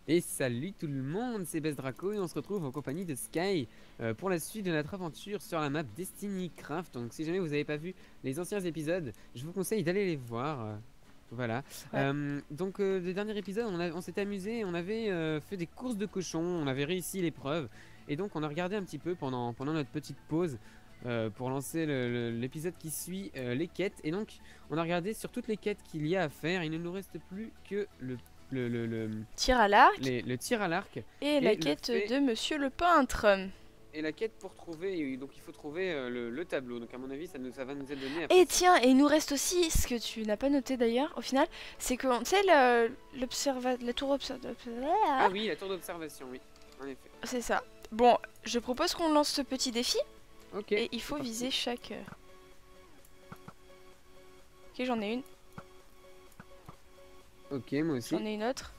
Et salut tout le monde, c'est Best Draco et on se retrouve en compagnie de Sky pour la suite de notre aventure sur la map Destiny Craft. Donc si jamais vous n'avez pas vu les anciens épisodes, je vous conseille d'aller les voir. Voilà. Ouais. Le dernier épisode, on s'était amusé, on avait fait des courses de cochons, on avait réussi l'épreuve. Et donc on a regardé un petit peu pendant notre petite pause pour lancer l'épisode qui suit les quêtes. Et donc on a regardé sur toutes les quêtes qu'il y a à faire. Il ne nous reste plus que le Tir à l'arc le tir à l'arc et la quête de Monsieur le peintre. et la quête pour trouver, donc il faut trouver le tableau. Donc à mon avis ça va nous être donné. Et tiens, et il nous reste aussi, ce que tu n'as pas noté d'ailleurs au final, c'est que, tu sais, la tour observatoire. Ah oui, la tour d'observation, oui, en effet. C'est ça. Bon, je propose qu'on lance ce petit défi. Ok. Et il faut viser chaque... Ok, j'en ai une. Ok, moi aussi. J'en ai une autre.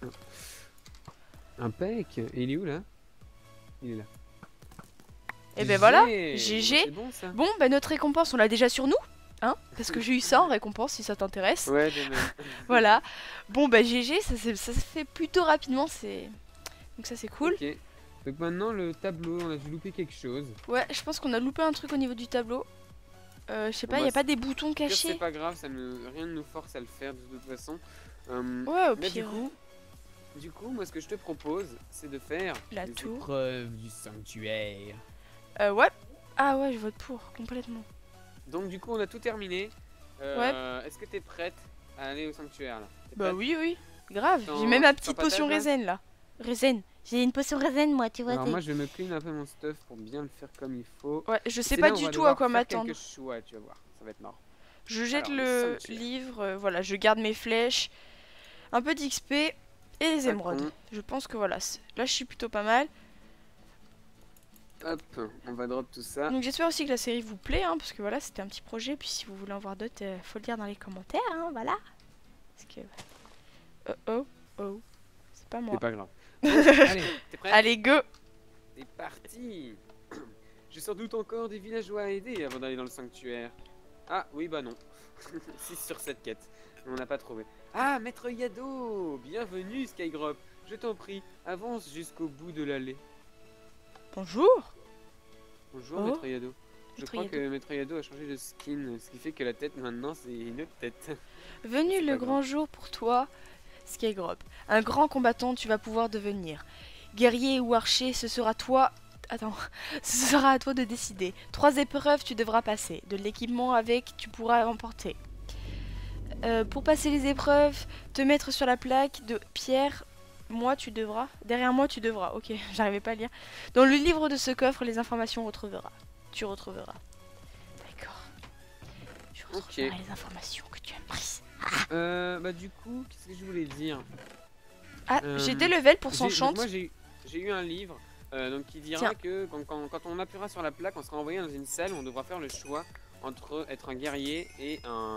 Impec. Et il est où là? Il est là. Et ben voilà, GG. GG. C'est bon ça. Bon, ben notre récompense, on l'a déjà sur nous. Hein, parce que j'ai eu ça en récompense, si ça t'intéresse. Ouais, de même. Voilà. Bon, bah GG, ça se fait plutôt rapidement, c'est... Donc ça, c'est cool. Ok. Donc maintenant le tableau, on a dû louper quelque chose. Ouais, je pense qu'on a loupé un truc au niveau du tableau. Je sais pas, il Moi, a pas des boutons C'est cachés. pas grave, rien ne nous force à le faire de toute façon. Ouais, au Mais pire. du coup, moi ce que je te propose, c'est de faire La les tour. épreuves du sanctuaire. Ouais. Ah ouais, je vote pour, complètement. Donc du coup, on a tout terminé. Est-ce que t'es prête à aller au sanctuaire là? T'es Bah prête? oui, oui. Grave, T'en- j'ai même ma t'en petite partages, potion là raisin là. Raisin. J'ai une potion raisin moi, tu vois. Alors moi, je vais me clean un peu mon stuff pour bien le faire comme il faut. Ouais, je sais C'est pas là où on du va tout à devoir quoi faire m'attendre. quelques choix, tu vas voir, ça va être marrant. Je jette Alors, le sanctuaire. livre, voilà, je garde mes flèches, un peu d'XP et les Pas émeraudes. con. Je pense que voilà, là je suis plutôt pas mal. Hop, on va drop tout ça. Donc j'espère aussi que la série vous plaît, hein, parce que voilà, c'était un petit projet. Puis si vous voulez en voir d'autres, faut le dire dans les commentaires, hein, voilà. Parce que... Oh, c'est pas moi. C'est pas grave. Bon, allez, t'es prête? Allez, go. C'est parti. J'ai sans doute encore des villageois à aider avant d'aller dans le sanctuaire. Ah, oui, bah non. 6 sur 7 quêtes. On n'a pas trouvé. Ah, Maître Yado. Bienvenue, Skygrop. Je t'en prie, avance jusqu'au bout de l'allée. Bonjour. Bonjour, Oh. Maître Yado. Je Maître crois Yado. que Maître Yado a changé de skin, ce qui fait que la tête maintenant c'est une autre tête. Venu C'est le pas grand jour pour toi, Skygrop. Un grand combattant tu vas pouvoir devenir. Guerrier ou archer, ce sera toi... Attends, ce sera à toi de décider. 3 épreuves tu devras passer. De l'équipement avec, tu pourras remporter. Pour passer les épreuves, te mettre sur la plaque de pierre, tu devras. Derrière moi, tu devras. Ok, j'arrivais pas à lire. Dans le livre de ce coffre, les informations tu retrouveras. D'accord. Tu retrouveras les informations que tu as prises. Bah du coup, qu'est-ce que je voulais dire? Ah, j'ai des levels pour son chante. Moi j'ai eu un livre donc qui dira que quand on appuiera sur la plaque, on sera envoyé dans une salle où on devra faire le choix entre être un guerrier et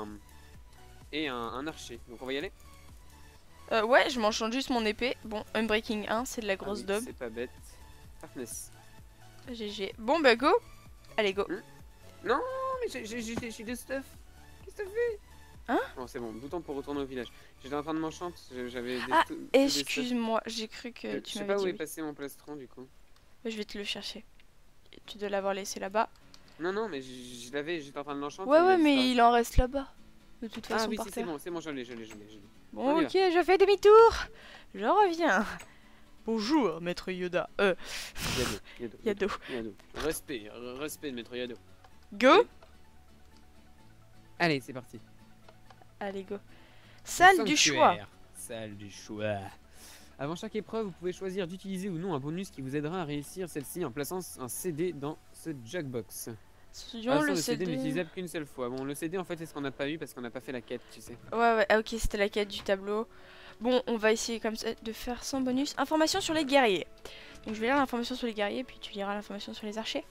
un archer. Donc on va y aller? Ouais, je m'enchante juste mon épée. Bon, Unbreaking 1, c'est de la grosse daube. C'est pas bête. Toughness. GG. Bon, bah go. Allez, go. Non, mais j'ai des stuff. Qu'est-ce que t'as fait? Hein? Bon, c'est bon, bouton pour retourner au village. J'étais en train de m'enchanter, j'avais des Ah, tout des stuff. excuse-moi, j'ai cru que Je tu sais m'avais pas dit où est oui. passé mon plastron du coup. Je vais te le chercher. Tu dois l'avoir laissé là-bas. Non, mais j'étais en train de l'enchanter. Ouais, mais il en reste là-bas. De toute façon, Ah oui, par si, c'est terre. bon, je l'ai. Bon, On y ok, je fais demi-tour. Je reviens. Bonjour, maître Yoda. Yado. Respect de maître Yado. Go. Allez, c'est parti. Allez, go. Salle du choix. Salle du choix. Avant chaque épreuve, vous pouvez choisir d'utiliser ou non un bonus qui vous aidera à réussir celle-ci en plaçant un CD dans ce jackbox. Le CD n'est utilisable qu'une seule fois. Bon, le CD en fait c'est ce qu'on n'a pas eu parce qu'on n'a pas fait la quête, tu sais. Ouais, ah, ok, c'était la quête du tableau. Bon, on va essayer comme ça de faire sans bonus. Information sur les guerriers. Donc je vais lire l'information sur les guerriers, puis tu liras l'information sur les archers.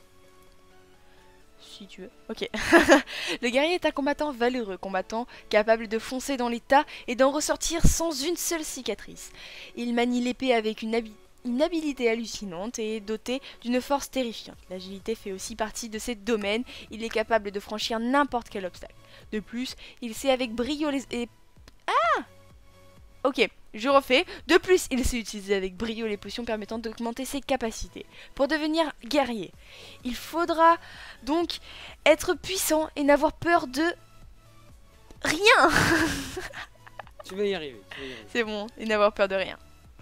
Si tu veux. Ok. Le guerrier est un combattant valeureux, combattant capable de foncer dans les tas et d'en ressortir sans une seule cicatrice. Il manie l'épée avec une habilité hallucinante et est doté d'une force terrifiante. L'agilité fait aussi partie de ses domaines. Il est capable de franchir n'importe quel obstacle. De plus, il sait avec brio Ok, Je refais. De plus, il sait utiliser avec brio les potions permettant d'augmenter ses capacités. Pour devenir guerrier, il faudra donc être puissant et n'avoir peur de rien. Tu vas y arriver. Tu vas y arriver. C'est bon, et n'avoir peur de rien.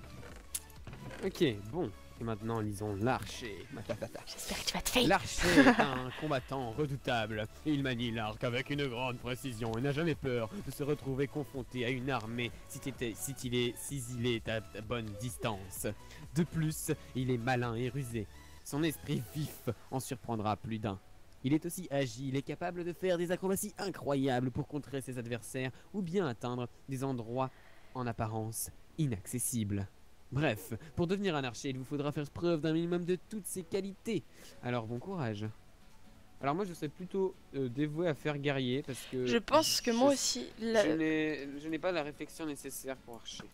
Ok, bon. Et maintenant, lisons l'archer. J'espère que tu vas te faire. L'archer est un combattant redoutable. Il manie l'arc avec une grande précision et n'a jamais peur de se retrouver confronté à une armée s'il est à bonne distance. De plus, il est malin et rusé. Son esprit vif en surprendra plus d'un. Il est aussi agile et capable de faire des acrobaties incroyables pour contrer ses adversaires ou bien atteindre des endroits en apparence inaccessibles. Bref, pour devenir un archer, il vous faudra faire preuve d'un minimum de toutes ces qualités. Alors bon courage. Alors moi je serais plutôt dévoué à faire guerrier parce que... Je pense que moi aussi... Je n'ai pas la réflexion nécessaire pour archer.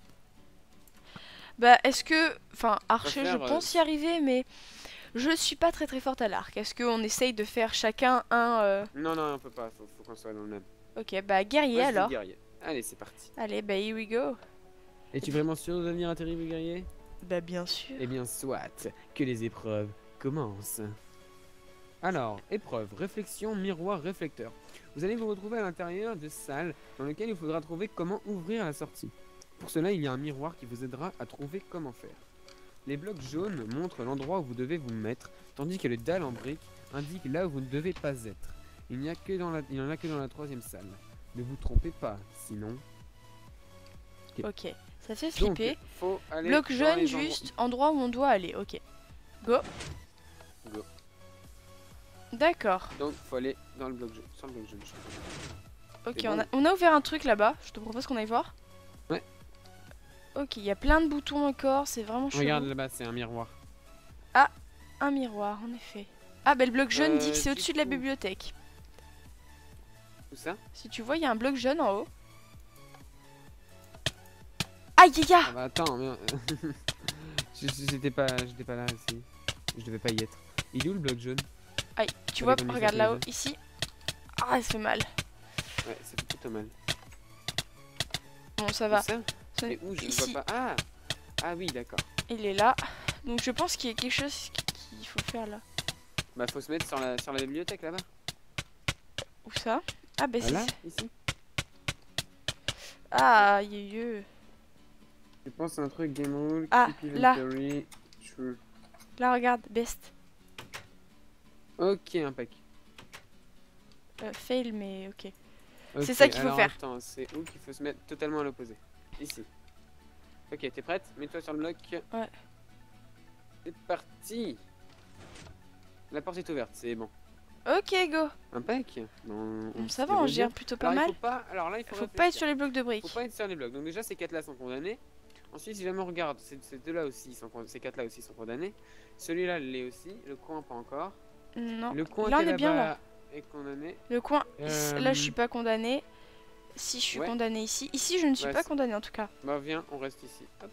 Bah est-ce que... Enfin, archer, je préfère, pense y arriver, mais... Je suis pas très fort à l'arc. Est-ce qu'on essaye de faire chacun un... Non, non, on peut pas, faut qu'on soit dans le même. Ok, bah guerrier Moi, je suis alors. guerrier. Allez, c'est parti. Allez, bah here we go. Es-tu vraiment sûr de devenir un terrible guerrier? Bah bien sûr. Eh bien soit, que les épreuves commencent. Alors, épreuve, réflexion, miroir, réflecteur. Vous allez vous retrouver à l'intérieur de salles dans lesquelles il faudra trouver comment ouvrir la sortie. Pour cela, il y a un miroir qui vous aidera à trouver comment faire. Les blocs jaunes montrent l'endroit où vous devez vous mettre, tandis que les dalles en briques indiquent là où vous ne devez pas être. Il n'y en a que dans la troisième salle. Ne vous trompez pas, sinon... Ok, ça fait Donc, flipper. faut aller Bloc dans jaune, les juste endroit où on doit aller. Ok. Go. Go. D'accord. Donc, faut aller dans le bloc jaune. Sur le bloc jaune, je crois. Ok, C'est bon. on a ouvert un truc là-bas. Je te propose qu'on aille voir. Ouais. Ok, il y a plein de boutons encore. C'est vraiment chelou. Regarde là-bas, c'est un miroir. Un miroir, en effet. Ah, bah le bloc jaune dit que c'est du au-dessus de la coup- bibliothèque. Où ça? Si tu vois, il y a un bloc jaune en haut. Aïe, aïe, aïe. Ah bah attends, mais... j'étais pas là ici. Je devais pas y être. Il est où le bloc jaune? Aïe, tu Allez, vois, comme il regarde s'appelle là-haut, déjà. ici. Ah, ça fait mal. Ouais, ça fait plutôt mal. Bon, ça Où va. ça? Mais où? Je ne Ici. vois pas. Ah! Ah oui, d'accord. Il est là. Donc je pense qu'il y a quelque chose qu'il faut faire là. Bah faut se mettre sur la bibliothèque là-bas. Où ça? Ah, bah Voilà, c'est... ici. Ah, aïe, aïe, aïe. Je pense à un truc game rule. Ah, keep là. inventory, true. Là, regarde, best. Ok, impec. Fail, mais ok. Ok, C'est ça qu'il faut alors, faire. Attends, c'est où qu'il faut se mettre totalement à l'opposé? Ici. Ok, t'es prête? Mets-toi sur le bloc. Ouais. C'est parti! La porte est ouverte, c'est bon. Ok, go. Impec. Bon, Ça se va, on débrouille gère bien. plutôt pas Alors, mal. il faut pas... Alors là, il faut Faut pas être réfléchir. sur les blocs de briques. Faut pas être sur les blocs. Donc déjà, ces quatre-là sont condamnés. Ensuite, si jamais on regarde, ces deux-là aussi, ces quatre-là aussi sont condamnés. Celui-là l'est aussi. Le coin, pas encore. Non. Le coin Là, on qui est bien là. là-bas est condamné. Le coin, là, je suis Euh, pas condamné. Si, je suis ouais. condamné ici. Ici, je ne suis Ouais, pas c'est- condamné en tout cas. Bah viens, on reste ici. Hop.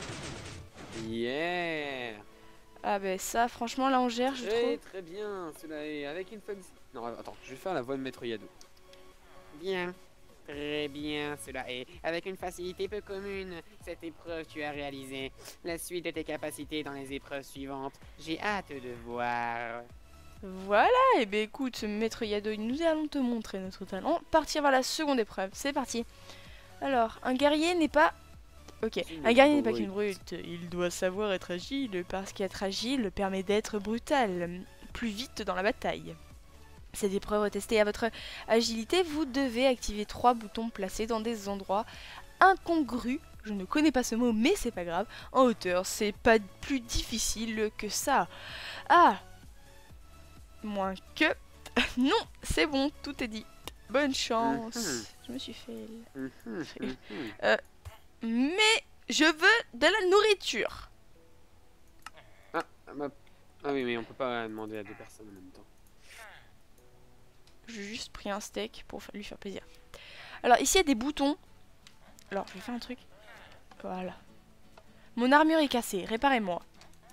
Yeah! Ah, bah ça, franchement, là, on gère, je Très trouve. très bien, cela est avec une femme. Non, attends, je vais faire la voix de Maître Yado. Bien, très bien, cela est avec une facilité peu commune. Cette épreuve tu as réalisé. La suite de tes capacités dans les épreuves suivantes. J'ai hâte de voir. Voilà, et ben écoute, Maître Yado, nous allons te montrer notre talent. Partir vers la seconde épreuve, c'est parti. Alors, un guerrier n'est pas... Ok, Une un guerrier n'est pas brute. qu'une brute. Il doit savoir être agile, parce qu'être agile permet d'être brutal, plus vite dans la bataille. Cette épreuve testée à votre agilité, vous devez activer 3 boutons placés dans des endroits incongrus. Je ne connais pas ce mot, mais c'est pas grave. En hauteur, c'est pas plus difficile que ça. Ah! Moins que... Non, c'est bon, tout est dit. Bonne chance. Mhm. Je me suis fait... Mhm, mhm. Mais je veux de la nourriture. Ah, bah, ah oui, mais on peut pas demander à deux personnes en même temps. J'ai juste pris un steak pour lui faire plaisir. Alors ici il y a des boutons. Alors je vais faire un truc. Voilà. Mon armure est cassée, réparez-moi.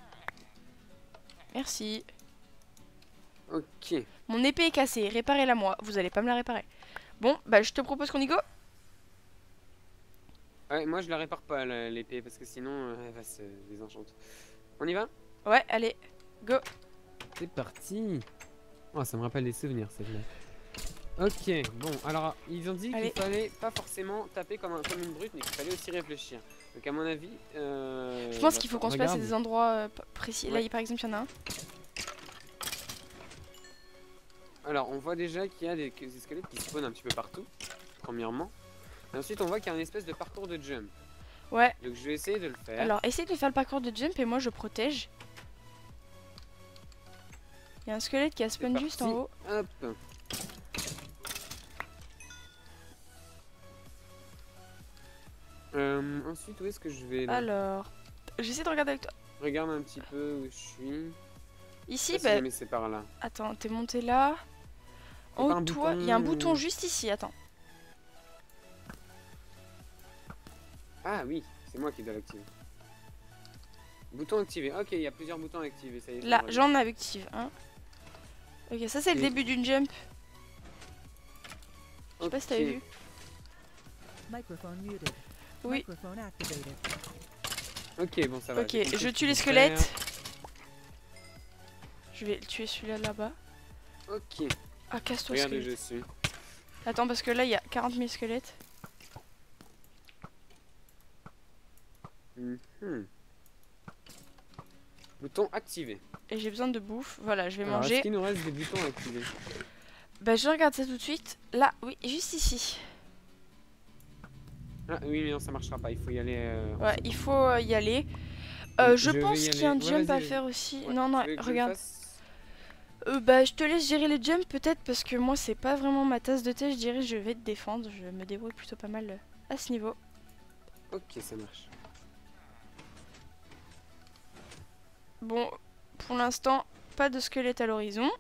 Merci. Ok. Mon épée est cassée, réparez-la moi. Vous allez pas me la réparer. Bon, bah je te propose qu'on y go. Ouais, moi je la répare pas l'épée parce que sinon elle va se désenchanter. On y va? Ouais, allez, go. C'est parti. Oh, ça me rappelle des souvenirs celle-là. Ok, bon, alors ils ont dit Allez. qu'il fallait pas forcément taper comme une brute, mais qu'il fallait aussi réfléchir. Donc à mon avis, Je pense qu'il faut qu'on se place à des endroits précis. Ouais. Là, par exemple, il y en a un. Alors on voit déjà qu'il y a des squelettes qui spawnent un petit peu partout, premièrement. Et ensuite on voit qu'il y a une espèce de parcours de jump. Ouais. Donc je vais essayer de le faire. Alors, essaye de faire le parcours de jump et moi je protège. Il y a un squelette qui a spawn C'est juste en haut. Hop. Ensuite, où est-ce que je vais là? Alors, j'essaie de regarder avec toi. Regarde un petit peu où je suis. Ici, Ah, si bah. jamais c'est par là. Attends, t'es monté là. Y a En pas haut un de toi, il y a un bouton juste ici. Attends. Ah oui, c'est moi qui dois l'activer. Bouton activé. Ok, il y a plusieurs boutons activés. Ça y est, Là, ça me revient. j'en active un. Ok, ça c'est le Et- début d'une jump. Je sais pas si t'avais Ok. vu. Microphone muted. Oui. Microphone activated. Ok, bon, ça va. Ok, j'ai compris je ce tue qu'il les faut squelettes. faire. Je vais tuer celui-là là-bas. Ok, Ah, casse-toi regarde où squelette. je suis. Attends, parce que là il y a 40 000 squelettes. Mhm. Bouton activé. Et j'ai besoin de bouffe. Voilà, je vais Alors, manger. est-ce qu'il nous reste des boutons activés? Bah, je regarde ça tout de suite. Là, oui, juste ici. Ah oui, mais non, ça marchera pas. Il faut y aller. Ouais, il faut y aller. Donc, Je vais pense y qu'il y a un aller. Ouais, jump à vas-y, faire aussi. ouais. Non, non, Tu veux que je le regarde. fasse? Bah, je te laisse gérer les jumps peut-être parce que moi, c'est pas vraiment ma tasse de thé. Je dirais, je vais te défendre. Je me débrouille plutôt pas mal à ce niveau. Ok, ça marche. Bon, pour l'instant, pas de squelette à l'horizon.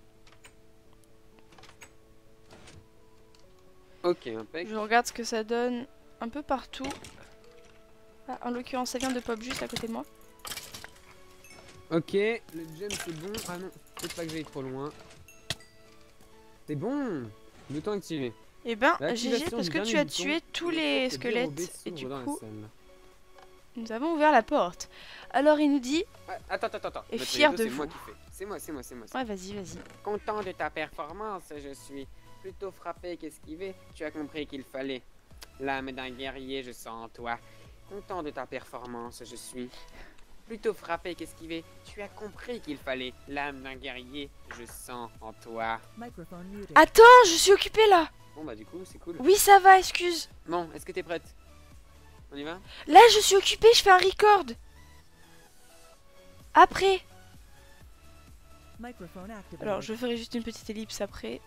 Ok, impec. Je regarde ce que ça donne un peu partout. Ah, en l'occurrence, ça vient de pop juste à côté de moi. Ok, le jump c'est bon. Ah non, peut-être pas que j'aille trop loin. C'est bon. Bouton activé. Eh ben, GG, L'activation parce du que dernier tu as bouton, tué tous une les porte dérobée squelettes. Et du s'ouvre dans la coup, salle. nous avons ouvert la porte. Alors, il nous dit... Ah, attends. Et Notre fier rideau, de c'est moi vous. qui fais. C'est moi. Ouais, vas-y, vas-y. Content de ta performance, je suis. Plutôt frappé qu'esquivé. Tu as compris qu'il fallait. L'âme d'un guerrier, je sens en toi. Content de ta performance, je suis. Plutôt frappé qu'esquivé. Tu as compris qu'il fallait. L'âme d'un guerrier, je sens en toi. Microphone muted. Attends, je suis occupée là. Bon bah du coup, c'est cool. Oui, ça va, excuse. Bon, est-ce que t'es prête? On y va? Là, je suis occupée, je fais un record. Après. Microphone activated. Alors, je ferai juste une petite ellipse après.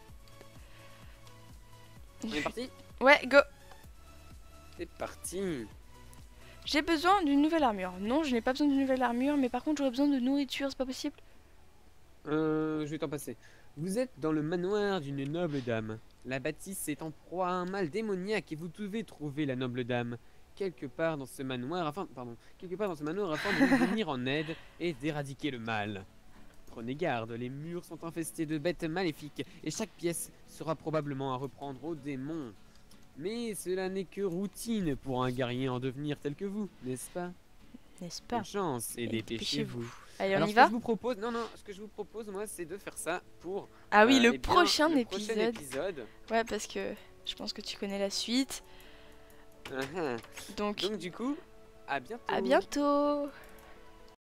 On est parti? Ouais, go. C'est parti. J'ai besoin d'une nouvelle armure. Non, je n'ai pas besoin d'une nouvelle armure, mais par contre, j'aurais besoin de nourriture, c'est pas possible? Je vais t'en passer. Vous êtes dans le manoir d'une noble dame. La bâtisse est en proie à un mal démoniaque et vous devez trouver la noble dame quelque part dans ce manoir afin de lui venir en aide et d'éradiquer le mal. Prenez garde, les murs sont infestés de bêtes maléfiques et chaque pièce sera probablement à reprendre au démon. Mais cela n'est que routine pour un guerrier en devenir tel que vous, n'est-ce pas? N'est-ce pas? Bonne chance et dépêchez-vous. Allez, on Alors, y ce que va? je vous propose, ce que je vous propose, moi, c'est de faire ça pour Ah oui, eh le bien, prochain le prochain épisode. épisode. Ouais, parce que je pense que tu connais la suite. Ah, Donc, donc du coup, à bientôt. à bientôt.